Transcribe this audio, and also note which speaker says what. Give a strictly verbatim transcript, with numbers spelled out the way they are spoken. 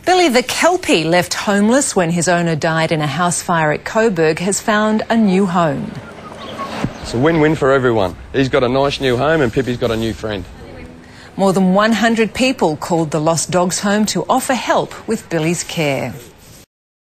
Speaker 1: Billie the Kelpie, left homeless when his owner died in a house fire at Coburg, has found a new home.
Speaker 2: It's a win-win for everyone. He's got a nice new home and Pippi's got a new friend.
Speaker 1: More than one hundred people called the Lost Dogs Home to offer help with Billie's care.